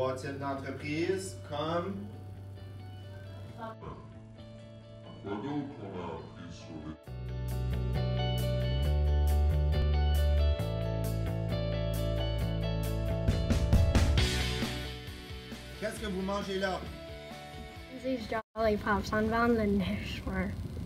3 types d'entreprises comme... Quoi d'autre qu'on a appris sur les... Qu'est-ce que vous mangez là? These Jollypops on van the dish were